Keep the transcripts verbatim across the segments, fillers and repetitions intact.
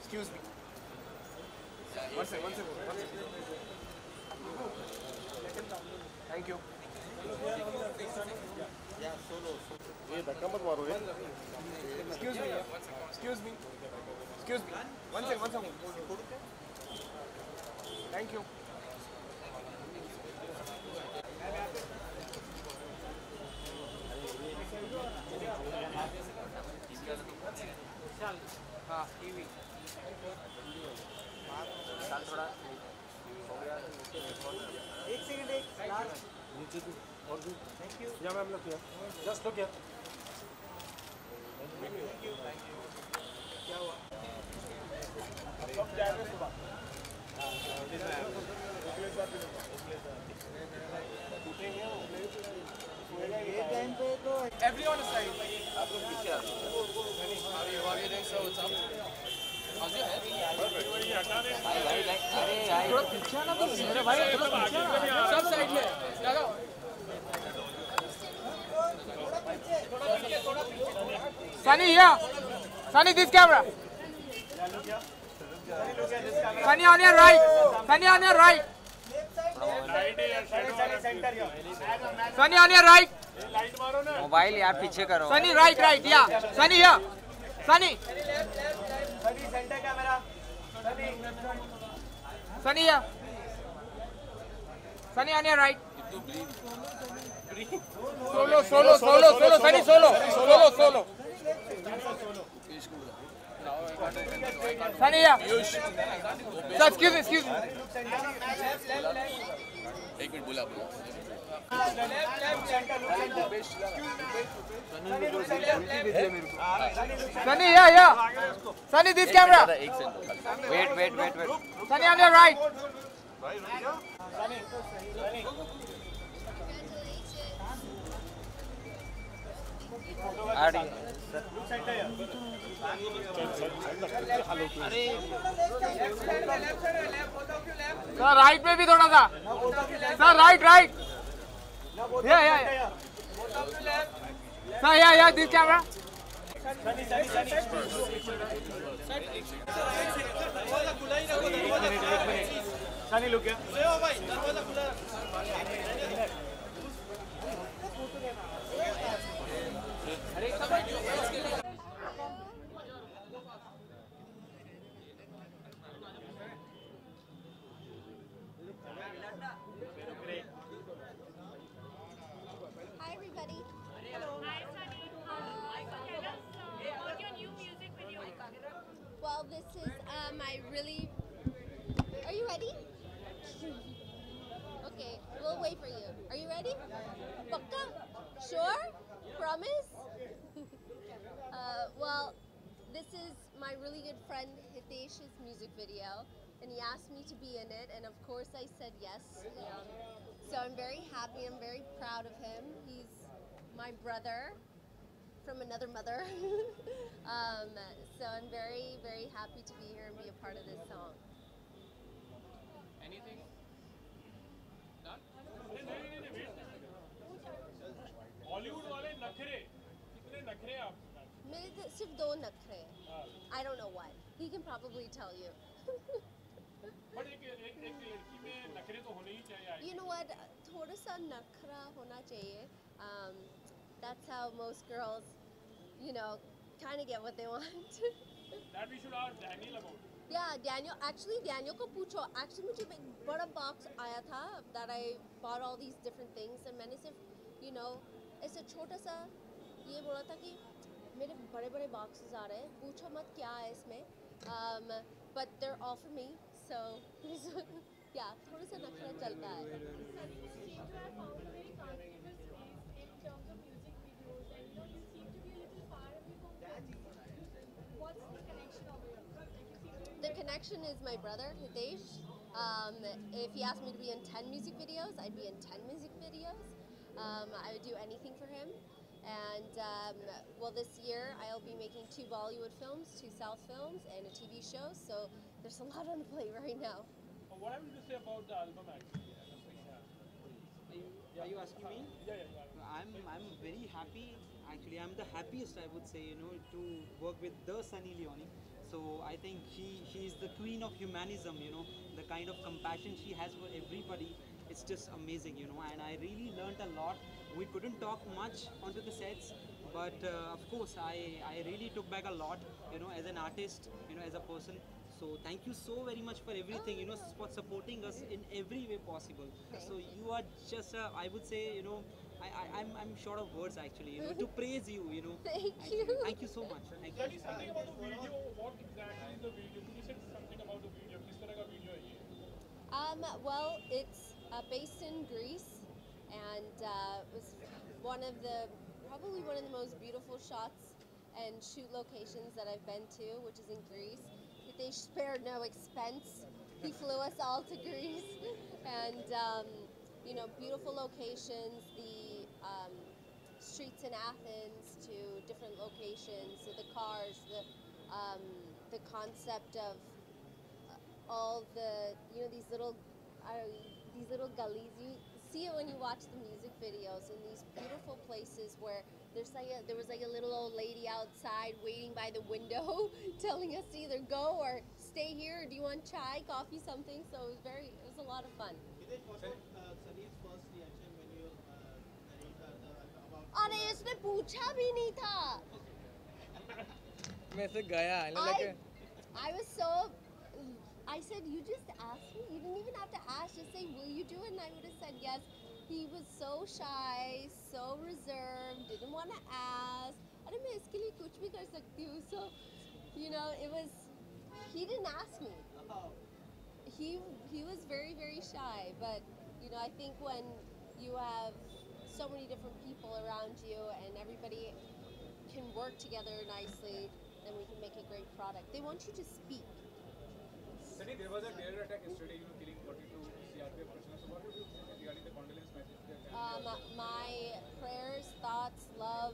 Excuse me. One second, one second, one second. Thank you. ये धक्का मत मारो ये. Excuse me. Excuse me. Excuse me. One second, one second. Thank you. हाँ TV चल थोड़ा एक सेकंड एक नीचे तू और तू थैंक यू या मैम लोग क्या जस्ट लोग क्या थैंक यू थैंक यू क्या हुआ अब कब जाएंगे सुबह ये टाइम पे तो एवरीवन इज लाइक आप लोग पीछे आ जाओ How are you? How are you doing, sir? What's up? How's your head? भाई भाई भाई अरे यार थोड़ा पीछे आना बस मेरे भाई थोड़ा पीछे आना सब साइड में लगाओ Sunny here Sunny this camera Sunny on your right Sunny on your right Sunny on your right mobile यार पीछे करो Sunny right right yeah Sunny here Sunny Sunny center camera Sunny Sunny here Sunny on your right solo solo solo solo Sunny solo solo solo Sunny here sir excuse me excuse me एक minute बोला बोला Sunny here here Sunny this camera एक second wait wait wait wait Sunny on your right आड़ी sir right में भी थोड़ा सा sir right right या या sir yeah yeah this camera Sunny look here Hi everybody. Hello. Hi Sunny. Uh, tell us uh, about your new music video. Well, this is uh, my really. Are you ready? Okay, we'll wait for you. Are you ready? Pakka? Sure? Promise? uh, well, this is my really good friend Hitesh's music video, and he asked me to be in it, and of course I said yes. Um, so I'm very happy. I'm very proud of him. He's my brother from another mother. um, so I'm very, very happy to be here and be a part of this song. Anything? Hollywood वाले नखरे कितने नखरे आप मेरे तो सिर्फ दो नखरे हैं. I don't know what. He can probably tell you. But एक एक एक लड़की में नखरे तो होने ही चाहिए. You know what? थोड़ा सा नखरा होना चाहिए. Um, that's how most girls, you know, kind of get what they want. That we should ask Daniel about. Yeah, Daniel. Actually, Daniel को पूछो. Actually, मुझे एक बड़ा box आया था that I bought all these different things, and मैंने सिर्फ, you know, ऐसे छोटा सा ये बोला था कि मेरे बड़े बड़े boxes आ रहे हैं. पूछो मत क्या है इसमें. Um, but they're all for me, so yeah, थोड़ा सा नखरा चलता है. The connection is my brother, Hitesh. Um, if he asked me to be in ten music videos, I'd be in ten music videos. Um, I would do anything for him. And um, well, this year I'll be making two Bollywood films, two South films, and a T V show. So there's a lot on the plate right now. What have you to say about the album actually? Are you, are you asking me? Yeah, yeah, yeah. I'm I'm very happy. Actually, I'm the happiest, I would say, you know, to work with the Sunny Leone. So I think she she is the queen of humanism. You know, the kind of compassion she has for everybody. It's just amazing, you know. And I really learned a lot. We couldn't talk much onto the sets, but uh, of course, I I really took back a lot. You know, as an artist, you know, as a person. So thank you so very much for everything. You know, for supporting us in every way possible. So you are just, a, I would say, you know, I, I, I'm, I'm short of words actually, you know, to praise you, you know. Thank Actually, you. Thank you so much. Thank you. Tell me something about the video. What exactly is the video? Could you say something about the video? किस तरह का video है ये? Um, well, it's uh, based in Greece, and uh, it was one of the probably one of the most beautiful shots and shoot locations that I've been to, which is in Greece. They spared no expense. He flew us all to Greece, and um, you know, beautiful locations. The um, streets in Athens to different locations, so the cars, the um, the concept of all the, you know, these little uh, these little gullies. You see it when you watch the music videos, in these beautiful places where there's like a, there was like a little old lady outside waiting by the window, telling us to either go or stay here. Or do you want chai, coffee, something? So it was very, it was a lot of fun. Hitesh, what was uh, Sunny's first reaction when you uh, narrated the, about? अरे इसने पूछा भी नहीं था. मैं से गया I, like I was so, I said, you just asked me. You didn't even have to ask. Just say, will you do it? And I would have said yes. He was so shy, so reserved, didn't want to ask. अरे मैं इसके लिए कुछ भी कर सकती हूँ. So, you know, it was, he didn't ask me. He, he was very, very shy. But, you know, I think when you have so many different people around you and everybody can work together nicely, then we can make a great product. They want you to speak. Sunny, there was a terror attack yesterday, you know, killing forty-two C R P F personnel. So what would you say regarding the condolence message? Um, my prayers, thoughts, love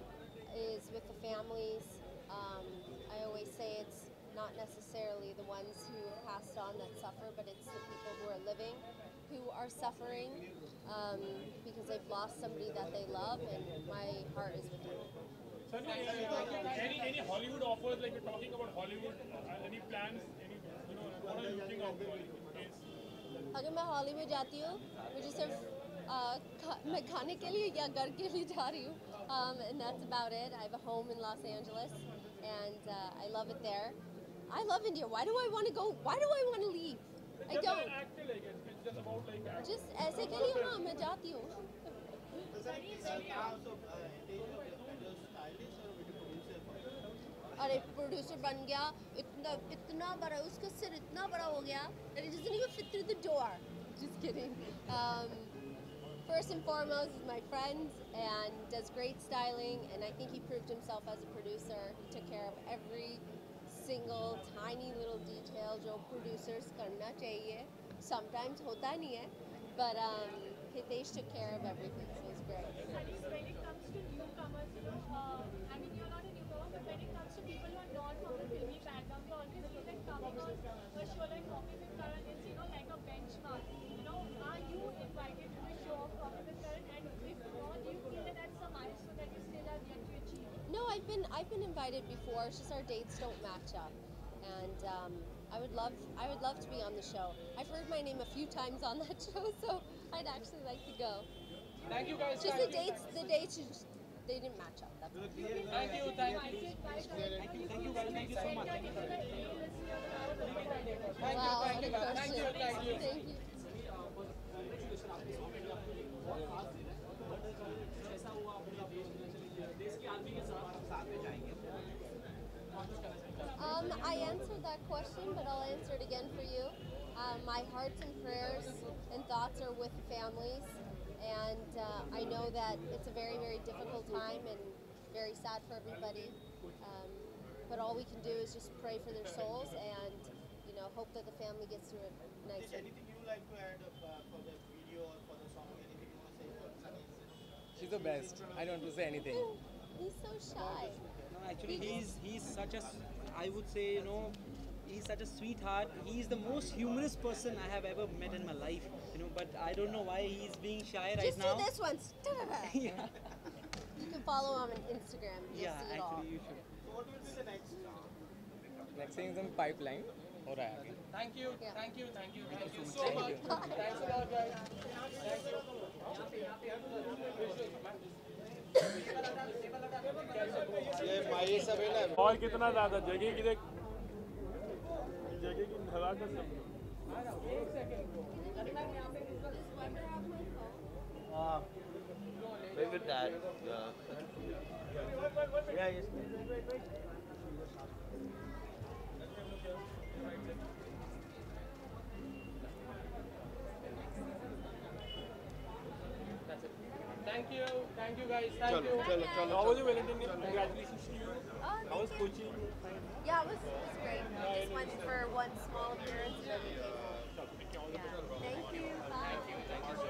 is with the families. Um, I always say it's not necessarily the ones who passed on that suffer, but it's the people who are living who are suffering um, because they've lost somebody that they love, and my heart is with them. Sunny, any any Hollywood offers, like we're talking about Hollywood, uh, any plans, any, you know, what are you looking out for in case? अगर मैं Hollywood जाती हूँ, मुझे सिर्फ uh, खा, मैं खाने के लिए या घर के लिए जा रही हूँ. Um, and that's about it. I have a home in Los Angeles, and uh, I love it there. I love India. Why do I want to go? Why do I want to leave? I Just don't. an actor, like it's, it's just about like acting. Just ऐसे के लिए हाँ मैं जाती हूँ. So, Sunny, uh, now, so, uh, Hitesh, uh, your stylist or video producer for अरे producer बन गया, इतना इतना बड़ा, उसका सिर इतना बड़ा हो गया that it doesn't even fit through the door. Just kidding. Um, first and foremost is my friend and does great styling, and I think he proved himself as a producer. He took care of every single tiny little detail जो producers करना चाहिए. Sometimes होता नहीं है, but um, Hitesh took care of everything, so it was great. When it comes to newcomers, you know, uh, I mean, you're not a newcomer, but when it comes to people who are not from the filmy background, you always feel like coming on a show like Coffee with Karan is, you know, like a benchmark. You know, are you invited to the show of Coffee with Karan? And if not, do you feel that that's a milestone that you still have yet to achieve? No, I've been I've been invited before. It's just our dates don't match up, and um, I would love I would love to be on the show. I've heard my name a few times on that show, so I'd actually like to go. Thank you guys. Just the dates, the dates just, they didn't match up. That's all. Thank you, thank you. Thank you, thank you guys, thank you so much. Thank you, Wow, thank you, what a thank you, question. thank you. Thank you. Um, I answered that question, but I'll answer it again for you. Um, my hearts and prayers and thoughts are with families, and uh, I know that it's a very, very difficult time and very sad for everybody. Um, but all we can do is just pray for their souls and, you know, hope that the family gets through it Hitesh, nicely. anything you like to add uh, for the video or for the song? Anything you want to say for Sunny? She's the best. I don't want to say anything. He's so shy. No, actually, he's he's such a, I would say, you know, he's such a sweetheart. He's the most humorous person I have ever met in my life. You know, but I don't know why he's being shy right Just now. do this once. Yeah, You can follow him on Instagram. You'll yeah, see it all. actually, you should. So, what will be the next? Next thing is in pipeline. हो रहा है. Thank you, thank you, thank you, thank you so much. Thanks a lot, guys. Thank you. ये माई सब है ना. और कितना ज़्यादा जगह की देख जगह की नज़ाकत सब. हाँ. Wait with that. Yeah. Yeah. Yes. Thank you, thank you guys, thank चलो you. चलो चलो. How was your Valentine Day? Congratulations to you. Oh, How was Kochi? yeah, it was, it was great. Just went for one small appearance and then we came home. Yeah. Thank you. Bye.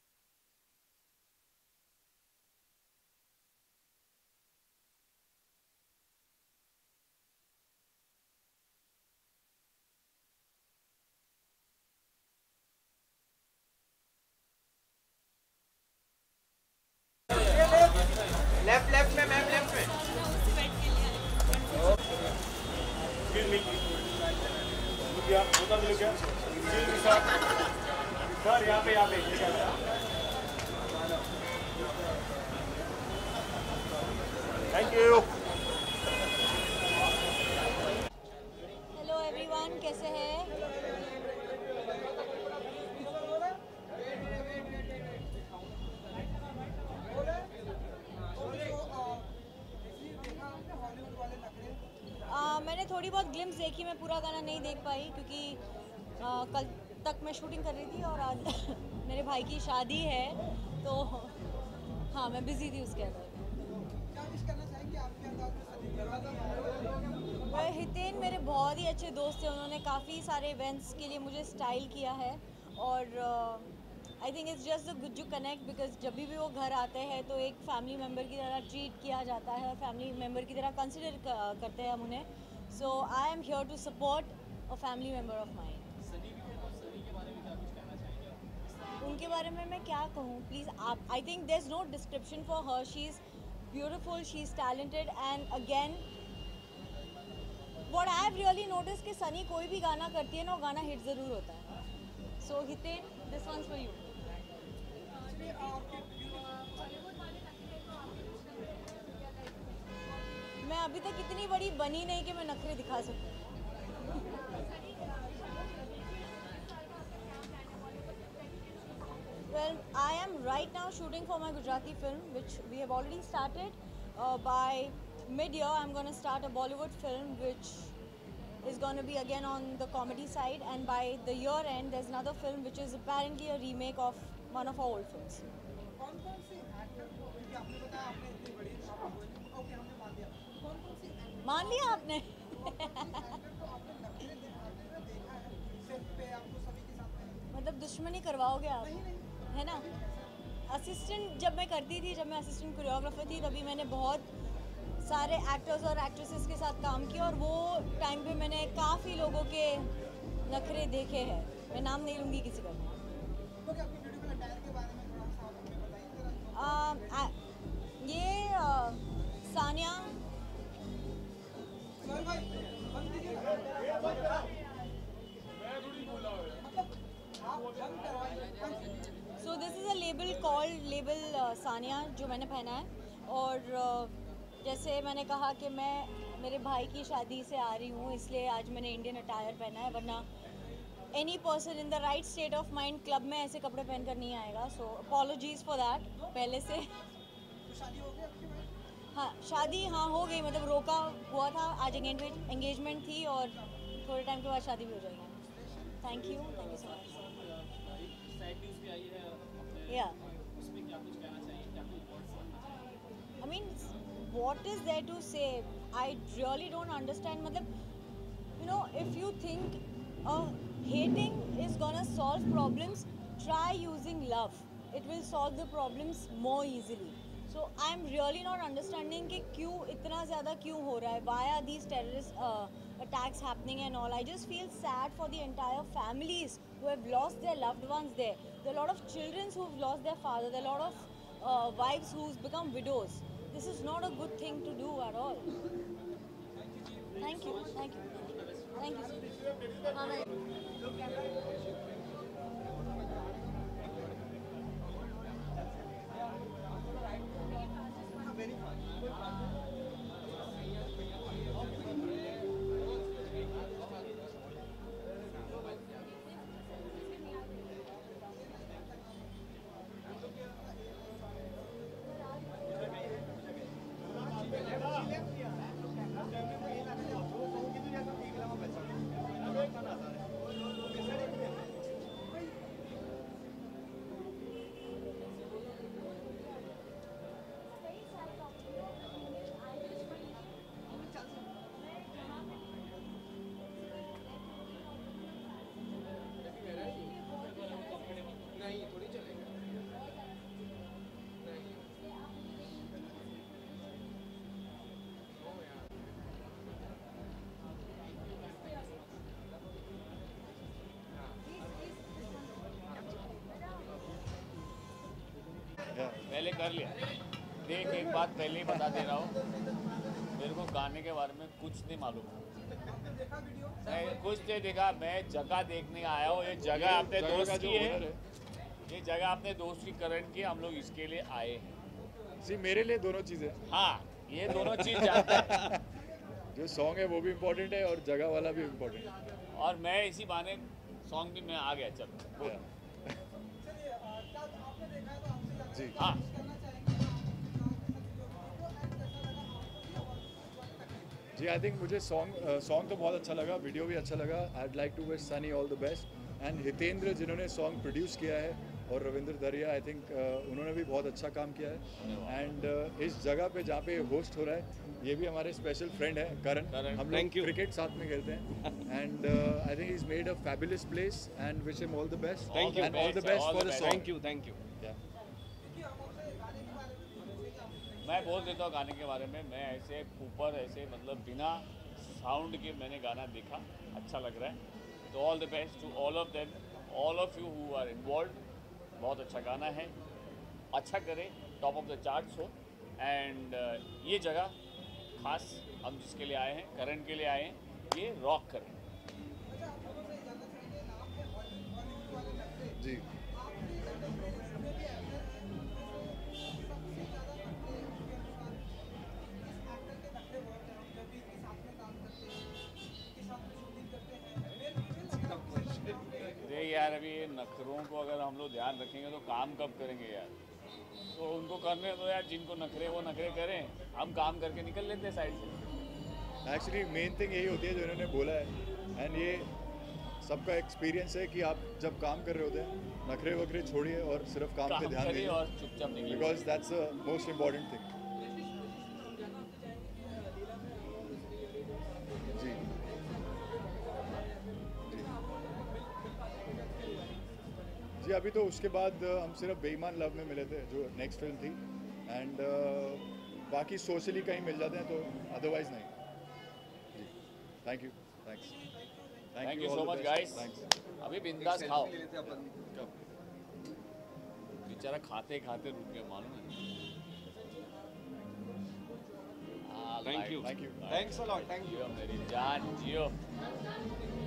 Left, left में ma'am, left में. Excuse me. Look here. Both of you look here. Excuse me, sir. Sir, यहाँ पे यहाँ पे ये camera. Thank you. Hello everyone, कैसे हैं? आ, मैंने थोड़ी बहुत ग्लिम्स देखी, मैं पूरा गाना नहीं देख पाई क्योंकि आ, कल तक मैं शूटिंग कर रही थी और आज मेरे भाई की शादी है, तो हाँ मैं बिज़ी थी उसके अंदर. वह हितेन मेरे बहुत ही अच्छे दोस्त थे, उन्होंने काफ़ी सारे इवेंट्स के लिए मुझे स्टाइल किया है और I think it's just a good to connect because जब भी वो घर आते हैं तो एक फैमिली मेम्बर की तरह ट्रीट किया जाता है और फैमिली मेम्बर की तरह कंसिडर करते हैं हम उन्हें. So I am here to support a family member of mind. उनके बारे में मैं क्या कहूँ प्लीज़ आप. I think there is no description for her. She is beautiful, she is talented and again what I have really notice कि Sunny कोई भी गाना करती है ना वो गाना हिट ज़रूर होता है. So Hiten, this one's for you. मैं अभी तक इतनी बड़ी बनी नहीं कि मैं नखरे दिखा सकूं. Well, I am right now shooting for my Gujarati film, which we have already started. Uh, by mid-year, I'm going to start a Bollywood film, which is going to be again on the comedy side. And by the year end, there's another film, which is apparently a remake of one of our old films. मान लिया आपने? मतलब दुश्मनी करवाओगे आप, है ना? Assistant जब मैं करती थी, जब मैं असिस्टेंट कोरियोग्राफर थी, तभी मैंने बहुत सारे एक्टर्स और एक्ट्रेसेस के साथ काम किया और वो टाइम पे मैंने काफ़ी लोगों के नखरे देखे हैं. मैं नाम नहीं लूँगी किसी का. आ, ये ah, Sania so this is a label called label Sania जो मैंने पहना है. और uh, जैसे मैंने कहा कि मैं मेरे भाई की शादी से आ रही हूँ, इसलिए आज मैंने इंडियन अटायर पहना है, वरना any person in the right state of mind club में ऐसे कपड़े पहन कर नहीं आएगा. सो अपॉलोजीज़ फॉर दैट पहले से. हाँ शादी हाँ हो गई, मतलब रोका हुआ था. आज एंगेजमेंट एंगेजमेंट थी और थोड़े टाइम के बाद शादी भी हो जाएगी. Thank you, thank you so much. Yeah I mean what is there to say? I really don't understand. मतलब you know if you think hating is gonna solve problems, try using love. It will solve the problems more easily. So I'm really not understanding कि क्यों इतना ज़्यादा क्यों हो रहा है. Why are these terrorist uh, attacks happening and all? I just feel sad for the entire families who have lost their loved ones there. There are a lot of children who've lost their father. There are a lot of uh, wives who's become widows. This is not a good thing to do at all. Thank you. Thank you. Thank you. Sir. Amen. पहले कर लिया। देख एक बात पहले ही बता दे रहा हूँ, मेरे को गाने के बारे में कुछ नहीं मालूम। मैं कुछ नहीं देखा, मैं जगह देखने आया हूँ। ये जगह अपने दोस्त की है, ये जगह अपने दोस्त की करण की, हम लोग इसके लिए आए हैं। सी मेरे लिए दोनों चीज़ें। हाँ, ये दोनों चीज़ जानता है। जो सॉन्ग है वो भी इम्पोर्टेंट है और जगह वाला भी इम्पोर्टेंट है। और मैं इसी बहाने सॉन्ग भी मैं आ गया। चल जी हाँ, जी आई थिंक मुझे सॉन्ग सॉन्ग तो बहुत अच्छा लगा, वीडियो भी अच्छा लगा। I like to wish Sunny all the best and Hitendra जिन्होंने सॉन्ग प्रोड्यूस किया है और रविंद्र दरिया, आई थिंक uh, उन्होंने भी बहुत अच्छा काम किया है। एंड uh, इस जगह पे जहाँ पे होस्ट हो रहा है, ये भी हमारे स्पेशल फ्रेंड है करण। हम लोग क्रिकेट साथ में खेलते हैं and I think is made a fabulous place and wish him all the best and all the best for the song. Thank you thank you. मैं बोल देता हूँ गाने के बारे में। मैं ऐसे ऊपर ऐसे मतलब बिना साउंड के मैंने गाना देखा, अच्छा लग रहा है। तो all the best to all of them, all of you who are involve. बहुत अच्छा गाना है, अच्छा करें, टॉप ऑफ द चार्ट्स हो। एंड uh, ये जगह खास हम जिसके लिए आए हैं, करण के लिए आए हैं, ये रॉक करें। जी देख यार, अभी ये नखरों को अगर हम लोग ध्यान रखेंगे तो काम कब करेंगे यार। तो उनको करने दो यार, जिनको नखरे वो नखरे करें, हम काम करके निकल लेते हैं साइड से। एक्चुअली मेन थिंग यही होती है जो इन्होंने बोला है एंड ये सबका एक्सपीरियंस है कि आप जब काम कर रहे होते हैं नखरे वखरे छोड़िए और सिर्फ काम, काम पे ध्यान दीजिए और चुपचाप निकलिए, because that's the most important thing. जी जी अभी तो उसके बाद हम सिर्फ बेईमान लव में मिले थे जो नेक्स्ट फिल्म थी एंड uh, बाकी सोशली कहीं मिल जाते हैं तो अदरवाइज नहीं। जी thank you, thanks, thank you so much guys. अभी बिंदास खाओ। बेचारा खाते खाते रुक गया, मालूम है। Thank you thank you thanks a lot, thank you मेरी जान जियो।